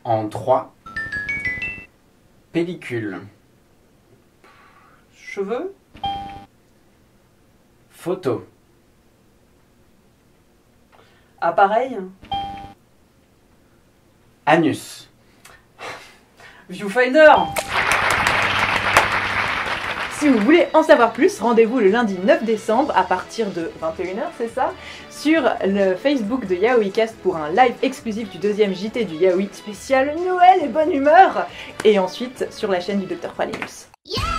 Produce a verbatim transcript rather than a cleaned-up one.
En trois. Pellicule. Cheveux. Photo. Appareil. Anus. Viewfinder. Si vous voulez en savoir plus, rendez-vous le lundi neuf décembre à partir de vingt et une heures, c'est ça, sur le Facebook de YaoiCast pour un live exclusif du deuxième J T du Yaoi spécial Noël et bonne humeur, et ensuite sur la chaîne du Docteur Pralinus. Yeah!